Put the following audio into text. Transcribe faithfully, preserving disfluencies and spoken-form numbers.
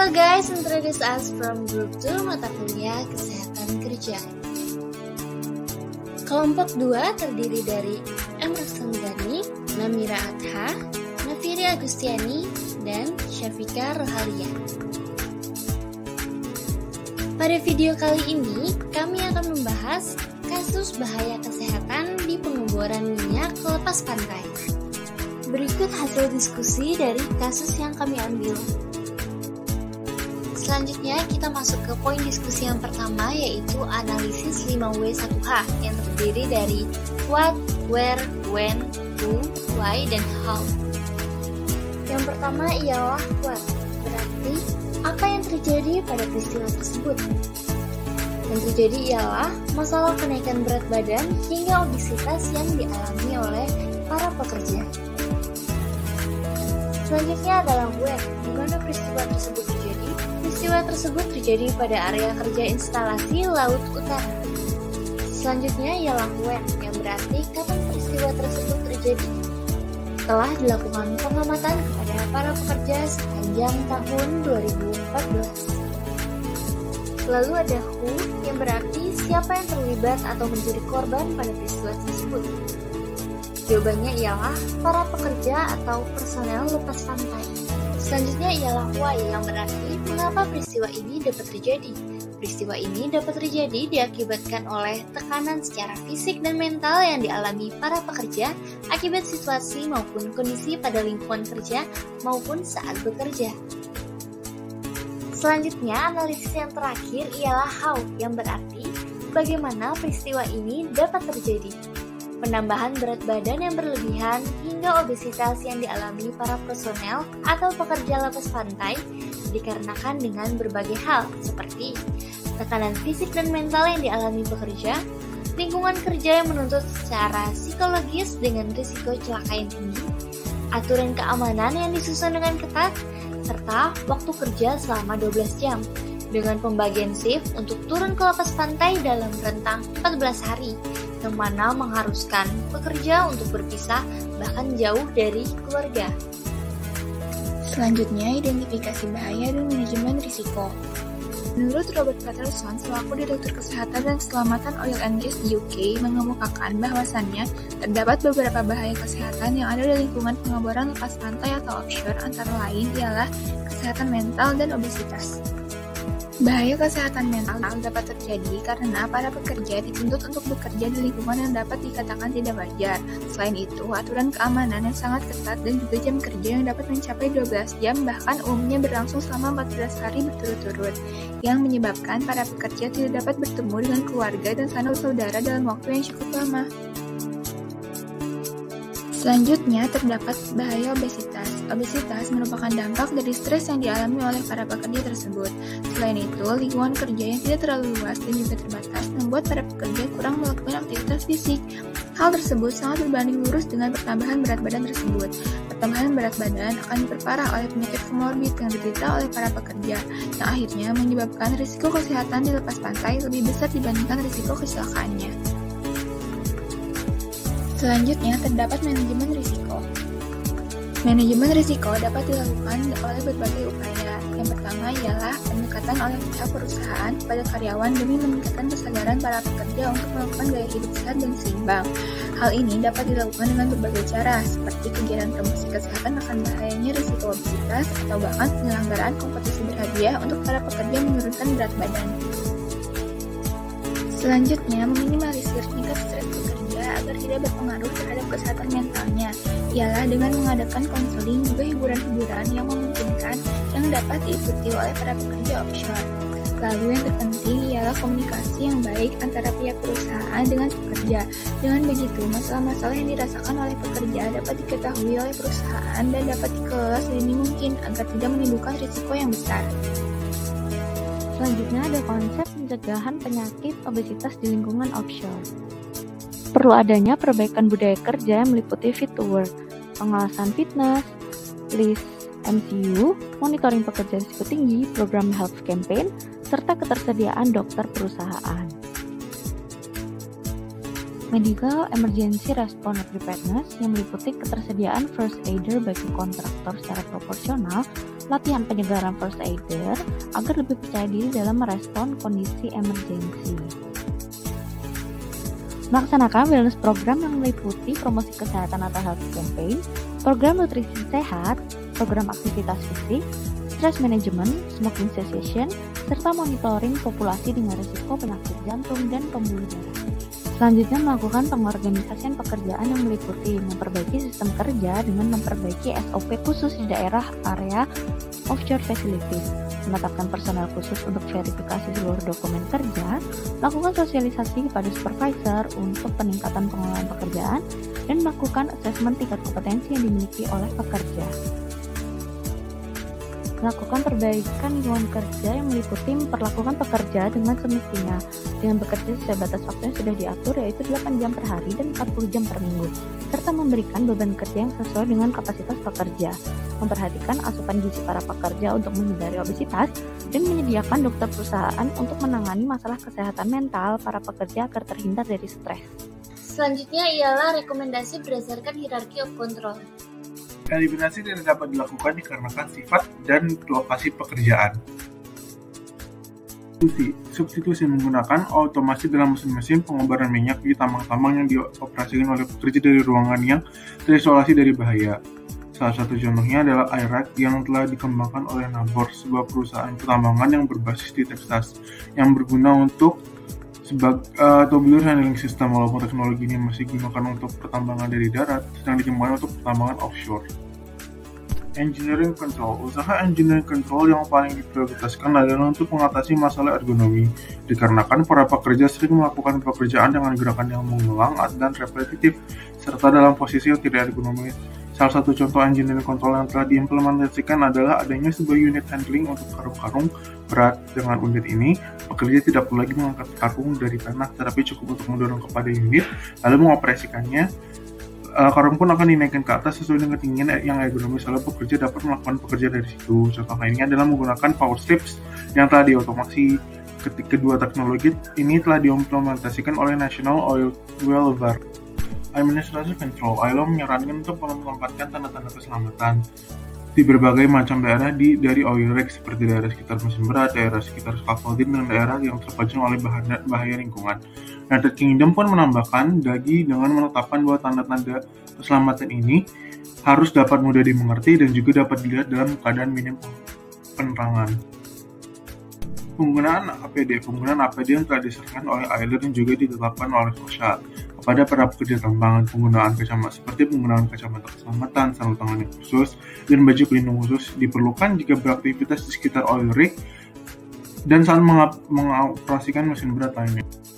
Hello guys, introduce us from Group two Mata Kuliah Kesehatan Kerja. Kelompok dua terdiri dari M. Rosandani, Namira Adha, Nafiri Agustiani, dan Syafika Rohalia. Pada video kali ini, kami akan membahas kasus bahaya kesehatan di pengeboran minyak ke lepas pantai. Berikut hasil diskusi dari kasus yang kami ambil. Selanjutnya kita masuk ke poin diskusi yang pertama, yaitu analisis lima W satu H yang terdiri dari what, where, when, who, why, dan how. Yang pertama ialah what, berarti apa yang terjadi pada peristiwa tersebut. Yang terjadi ialah masalah kenaikan berat badan hingga obesitas yang dialami oleh para pekerja. Selanjutnya adalah where, di mana peristiwa tersebut terjadi. Peristiwa tersebut terjadi pada area kerja instalasi Laut Utara. Selanjutnya ialah when, yang berarti kapan peristiwa tersebut terjadi. Telah dilakukan pengamatan kepada para pekerja sepanjang tahun dua ribu empat belas. Lalu ada who, yang berarti siapa yang terlibat atau menjadi korban pada peristiwa tersebut. Jawabannya ialah para pekerja atau personel lepas pantai. Selanjutnya ialah why, yang berarti mengapa peristiwa ini dapat terjadi. Peristiwa ini dapat terjadi diakibatkan oleh tekanan secara fisik dan mental yang dialami para pekerja akibat situasi maupun kondisi pada lingkungan kerja maupun saat bekerja. Selanjutnya, analisis yang terakhir ialah how, yang berarti bagaimana peristiwa ini dapat terjadi. Penambahan berat badan yang berlebihan hingga obesitas yang dialami para personel atau pekerja lepas pantai dikarenakan dengan berbagai hal seperti tekanan fisik dan mental yang dialami pekerja, lingkungan kerja yang menuntut secara psikologis dengan risiko celaka yang tinggi, aturan keamanan yang disusun dengan ketat, serta waktu kerja selama dua belas jam dengan pembagian shift untuk turun ke lepas pantai dalam rentang empat belas hari, yang mana mengharuskan pekerja untuk berpisah bahkan jauh dari keluarga. Selanjutnya, identifikasi bahaya dan manajemen risiko. Menurut Robert Patterson, selaku Direktur Kesehatan dan Keselamatan Oil and Gas di U K, mengemukakan bahwasannya terdapat beberapa bahaya kesehatan yang ada di lingkungan pengeboran lepas pantai atau offshore, antara lain ialah kesehatan mental dan obesitas. Bahaya kesehatan mental dapat terjadi karena para pekerja dituntut untuk bekerja di lingkungan yang dapat dikatakan tidak wajar. Selain itu, aturan keamanan yang sangat ketat dan juga jam kerja yang dapat mencapai dua belas jam bahkan umumnya berlangsung selama empat belas hari berturut-turut, yang menyebabkan para pekerja tidak dapat bertemu dengan keluarga dan sanak saudara dalam waktu yang cukup lama. Selanjutnya, terdapat bahaya obesitas. Obesitas merupakan dampak dari stres yang dialami oleh para pekerja tersebut. Selain itu, lingkungan kerja yang tidak terlalu luas dan juga terbatas membuat para pekerja kurang melakukan aktivitas fisik. Hal tersebut sangat berbanding lurus dengan pertambahan berat badan tersebut. Pertambahan berat badan akan diperparah oleh penyakit komorbid yang diderita oleh para pekerja, yang akhirnya menyebabkan risiko kesehatan di lepas pantai lebih besar dibandingkan risiko kecelakaannya. Selanjutnya, terdapat manajemen risiko. Manajemen risiko dapat dilakukan oleh berbagai upaya. Yang pertama ialah pendekatan oleh pihak perusahaan kepada karyawan demi meningkatkan kesadaran para pekerja untuk melakukan gaya hidup sehat dan seimbang. Hal ini dapat dilakukan dengan berbagai cara, seperti kegiatan promosi kesehatan akan bahayanya risiko obesitas atau bahkan penyelenggaraan kompetisi berhadiah untuk para pekerja menurunkan berat badan. Selanjutnya, meminimalisir tingkat stres pekerja agar tidak berpengaruh terhadap kesehatan mentalnya, ialah dengan mengadakan konseling juga hiburan-hiburan yang memungkinkan yang dapat diikuti oleh para pekerja offshore. Lalu yang terpenting ialah komunikasi yang baik antara pihak perusahaan dengan pekerja. Dengan begitu, masalah-masalah yang dirasakan oleh pekerja dapat diketahui oleh perusahaan dan dapat dikelola sedini mungkin agar tidak menimbulkan risiko yang besar. Selanjutnya ada konsep pencegahan penyakit obesitas di lingkungan offshore. Perlu adanya perbaikan budaya kerja yang meliputi fit to work, pengawasan fitness, list M C U, monitoring pekerja risiko tinggi, program health campaign, serta ketersediaan dokter perusahaan. Medical Emergency Response Preparedness yang meliputi ketersediaan first aider bagi kontraktor secara proporsional, latihan penyegaran first aider agar lebih percaya diri dalam merespon kondisi emergensi. Melaksanakan wellness program yang meliputi promosi kesehatan atau health campaign, program nutrisi sehat, program aktivitas fisik, stress management, smoking cessation, serta monitoring populasi dengan risiko penyakit jantung dan pembuluh darah. Selanjutnya melakukan pengorganisasian pekerjaan yang meliputi memperbaiki sistem kerja dengan memperbaiki S O P khusus di daerah area offshore facilities, menetapkan personel khusus untuk verifikasi seluruh dokumen kerja, melakukan sosialisasi kepada supervisor untuk peningkatan pengelolaan pekerjaan, dan melakukan asesmen tingkat kompetensi yang dimiliki oleh pekerja. Melakukan perbaikan lingkungan kerja yang meliputi memperlakukan pekerja dengan semestinya, dengan bekerja sesuai batas waktu yang sudah diatur yaitu delapan jam per hari dan empat puluh jam per minggu, serta memberikan beban kerja yang sesuai dengan kapasitas pekerja, memperhatikan asupan gizi para pekerja untuk menghindari obesitas, dan menyediakan dokter perusahaan untuk menangani masalah kesehatan mental para pekerja agar terhindar dari stres. Selanjutnya ialah rekomendasi berdasarkan hierarchy of control. Eliminasi tidak dapat dilakukan dikarenakan sifat dan lokasi pekerjaan. Substitusi, substitusi menggunakan otomasi dalam mesin-mesin pengobaran minyak di tambang-tambang yang dioperasikan oleh pekerja dari ruangan yang terisolasi dari bahaya. Salah satu contohnya adalah Iraq yang telah dikembangkan oleh Nabor, sebuah perusahaan pertambangan yang berbasis di Texas, yang berguna untuk sebagai uh, tubular handling system. Walaupun teknologi ini masih digunakan untuk pertambangan dari darat, sedang dikembangkan untuk pertambangan offshore. Engineering control. Usaha engineering control yang paling diprioritaskan adalah untuk mengatasi masalah ergonomi, dikarenakan para pekerja sering melakukan pekerjaan dengan gerakan yang mengulang dan repetitif, serta dalam posisi yang tidak ergonomis. Salah satu contoh engineering control yang telah diimplementasikan adalah adanya sebuah unit handling untuk karung-karung berat. Dengan unit ini, pekerja tidak perlu lagi mengangkat karung dari tanah, tetapi cukup untuk mendorong kepada unit, lalu mengoperasikannya. Uh, karung pun akan dinaikkan ke atas sesuai dengan ketinggian yang ergonomis, lalu pekerja dapat melakukan pekerjaan dari situ. Contoh lainnya adalah menggunakan power strips yang telah diotomasi. Kedua teknologi ini telah diimplementasikan oleh National Oil Well Var. Administrative Control. I L O menyarankan untuk menempatkan tanda-tanda keselamatan di berbagai macam daerah di dari oil rig, seperti daerah sekitar mesin berat, daerah sekitar scaffolding, dan daerah yang terpancing oleh bahaya, bahaya lingkungan. United Kingdom pun menambahkan lagi dengan menetapkan bahwa tanda-tanda keselamatan ini harus dapat mudah dimengerti dan juga dapat dilihat dalam keadaan minim penerangan. Penggunaan A P D. Penggunaan A P D yang telah disarankan oleh I L O dan juga ditetapkan oleh OSHA kepada para pekerja tambangan. Penggunaan kacamata seperti penggunaan kacamata keselamatan, sarung tangan yang khusus, dan baju pelindung khusus diperlukan jika beraktivitas di sekitar oil rig dan saat mengoperasikan mesin berat lainnya.